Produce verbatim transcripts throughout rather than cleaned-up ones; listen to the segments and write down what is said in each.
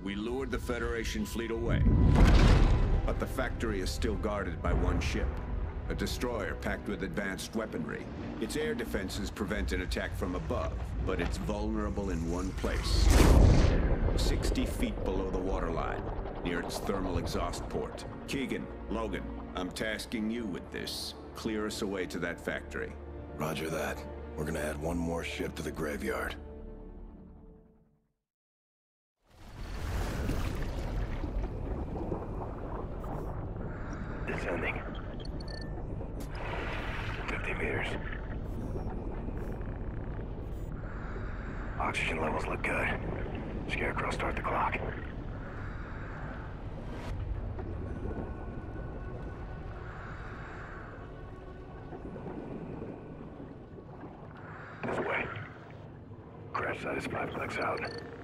We lured the Federation fleet away. But the factory is still guarded by one ship. A destroyer packed with advanced weaponry. Its air defenses prevent an attack from above, but it's vulnerable in one place. sixty feet below the waterline, near its thermal exhaust port. Keegan, Logan, I'm tasking you with this. Clear us away to that factory. Roger that. We're gonna add one more ship to the graveyard. Descending. fifty meters. Oxygen levels look good. Scarecrow, start the clock. This way. Crash site is five clicks out.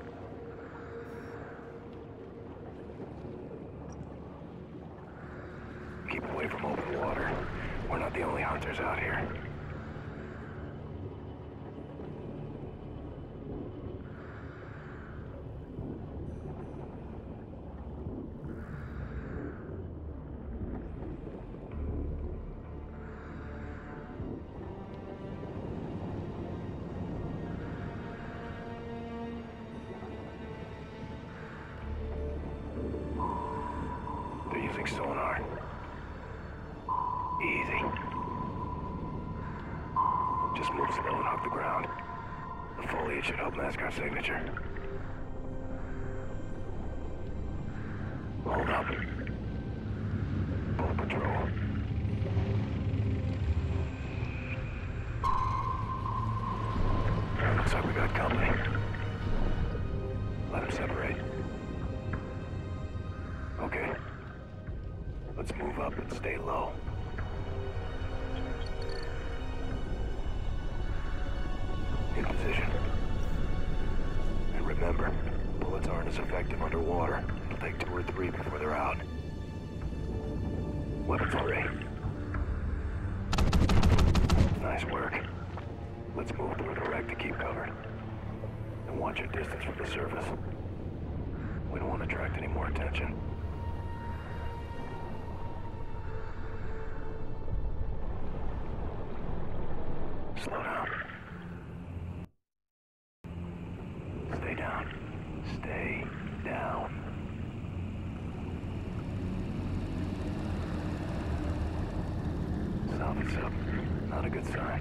Keep away from open water. We're not the only hunters out here. They're using sonar. Easy. Just move slow and off the ground. The foliage should help mask our signature. Hold up. Boat patrol. Looks like we got company. Let them separate. Okay. Let's move up and stay low. In position. And remember, bullets aren't as effective underwater. It'll take two or three before they're out. Weapons free. Nice work. Let's move through the wreck to keep cover. And watch your distance from the surface. We don't want to attract any more attention. Slow down. Stay down. Stay down. Salvage up. Not a good sign.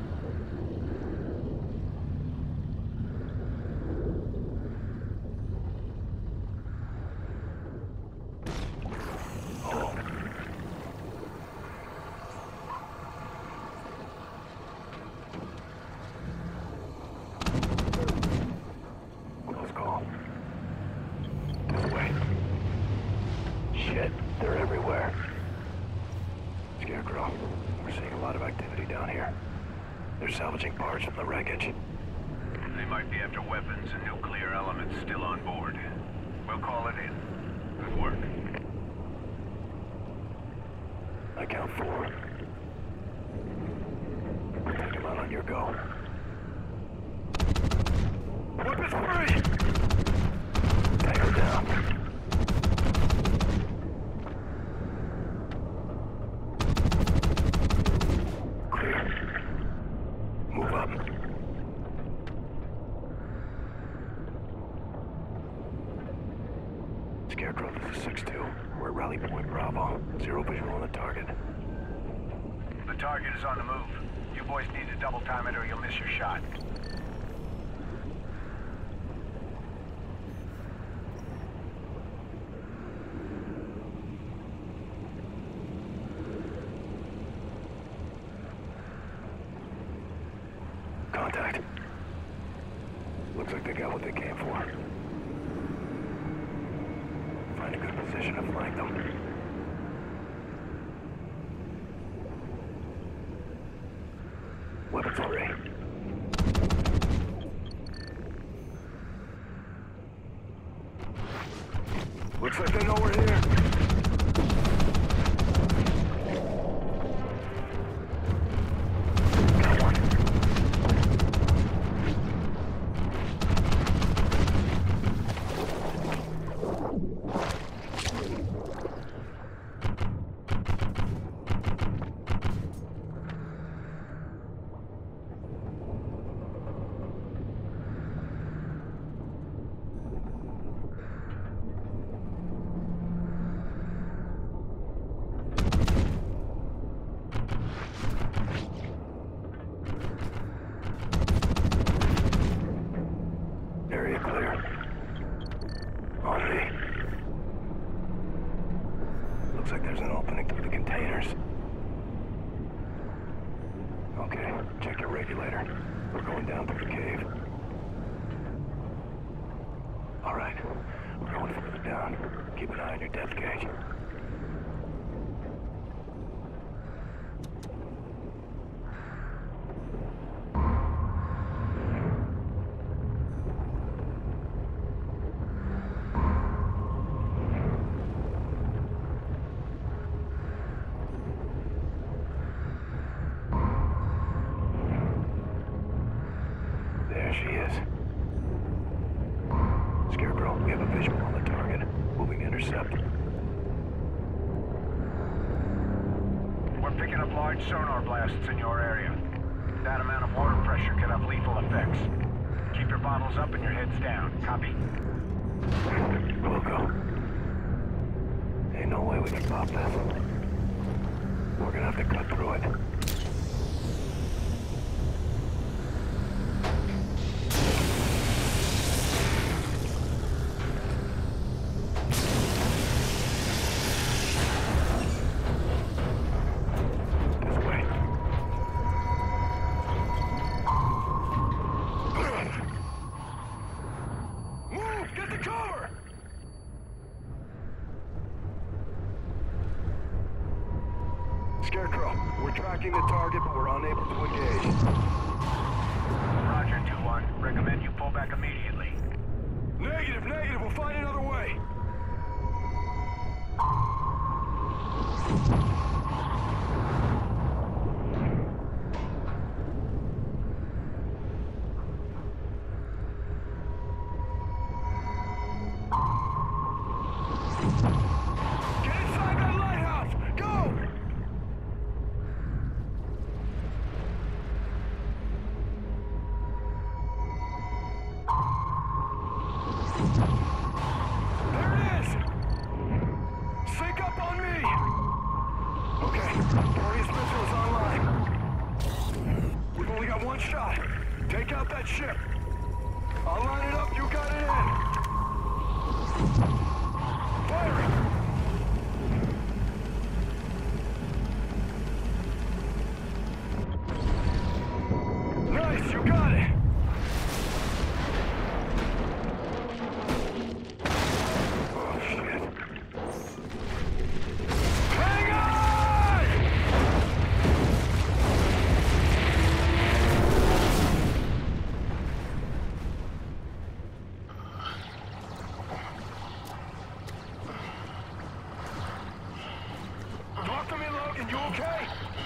Oh. Close call. This way. Shit, they're everywhere. Scarecrow, we're seeing a lot of activity down here. They're salvaging parts from the wreckage. They might be after weapons and nuclear elements still on board. We'll call it in. Good work. I count four. Take him out on your go. Weapons free! Take her down. Clear. Move up. Scarecrow, this is six two. We're at Rally Point Bravo. Zero visual on the target. The target is on the move. You boys need to double time it or you'll miss your shot. Contact. Looks like they got what they came for. Find a good position to flank them. Weapons free. Looks like they know we're here. Got one. Okay, check your regulator. We're going down through the cave. All right, we're going further down. Keep an eye on your depth gauge. There she is. Scarecrow, we have a visual on the target. Moving to intercept. We're picking up large sonar blasts in your area. That amount of water pressure could have lethal effects. Keep your bottles up and your heads down. Copy? We'll go. Ain't no way we can pop this. We're gonna have to cut through it. Scarecrow, we're tracking the target, but we're unable to engage. Roger, two one. Recommend you pull back immediately. Negative, negative. We'll find another way. Get inside that lighthouse! Go! There it is! Sync up on me! Okay, Guardian's missile is online. We've only got one shot. Take out that ship. I'll line it up, you got it in. Firing! Nice, you got it! Oh, shit. Hang on! Talk to me, Logan, you okay?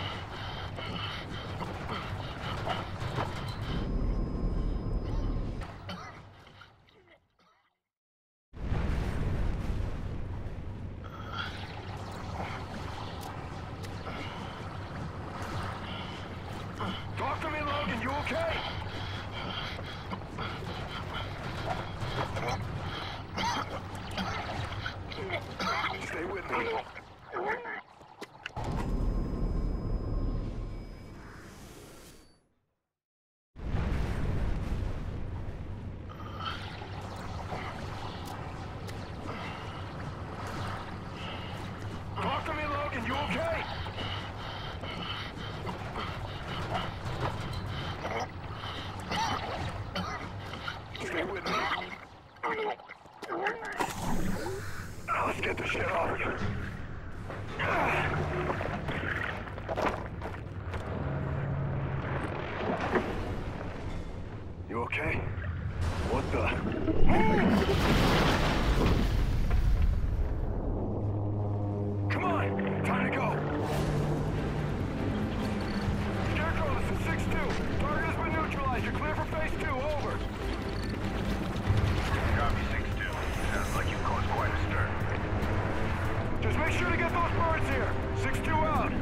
Talk to me, Logan, you okay? Stay with me. Talk to me, Logan, you okay? Stay with me. Now let's get the shit off of you. You okay? What the? Move! Come on! Time to go! Scarecrow, this is six two. Target has been neutralized. You're clear for phase two. Over. Copy, six two. Sounds like you've caused quite a stir. Just make sure to get those birds here. six two out.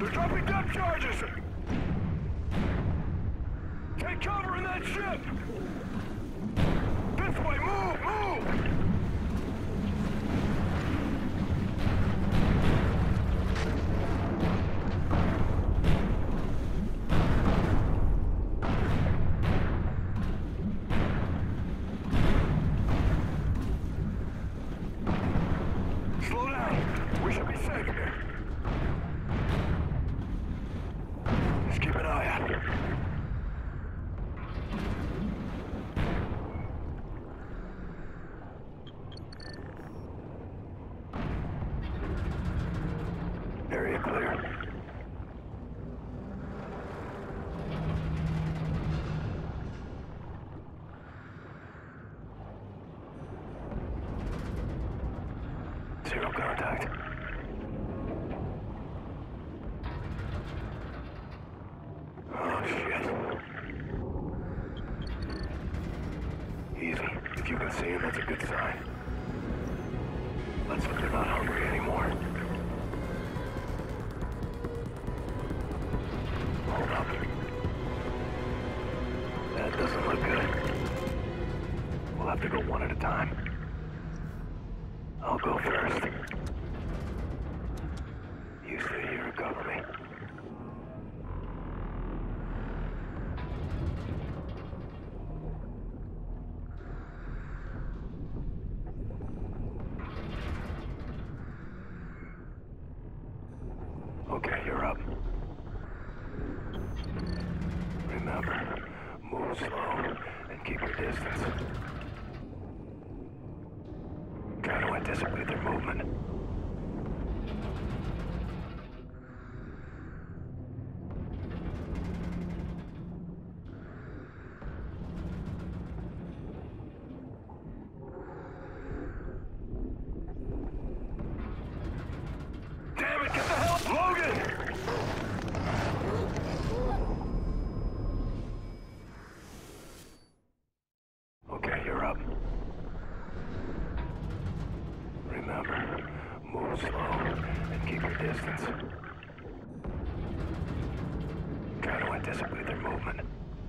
They're dropping depth charges! Take cover in that ship! This way, move, move! Slow down. We should be safe here. Just keep an eye out. Area clear. Zero contact. Oh, shit. Easy. If you can see him, that's a good sign. Let's hope they're not hungry anymore. Hold up. That doesn't look good. We'll have to go one at a time. I'll go first. You stay here and cover me. Okay, you're up. Remember, move slow and keep your distance. Try to anticipate their movement. Damn it, get the hell, Logan! Okay, you're up. Remember, move slow and keep your distance. Try to anticipate their movement.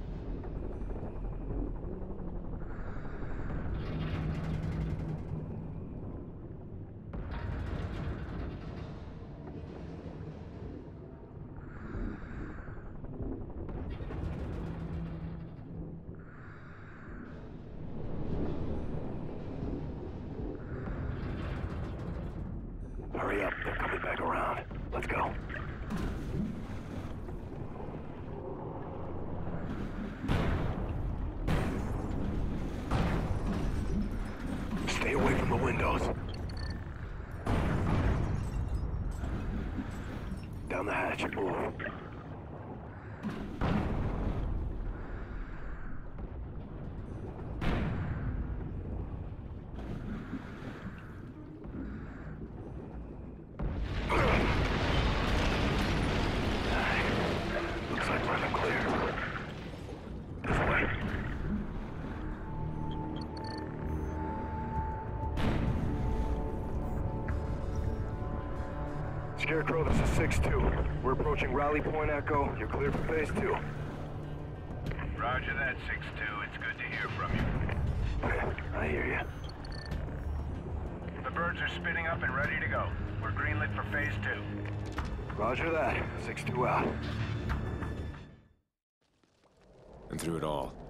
Hurry up, they're coming back around. Let's go. Stay away from the windows. Down the hatch, move. Looks like we're in the clear. This way. Scarecrow, this is six two. We're approaching Rally Point Echo. You're clear for phase two. Roger that, six two. It's good to hear from you. I hear you. The birds are spinning up and ready to go. We're greenlit for phase two. Roger that. six two out. And through it all,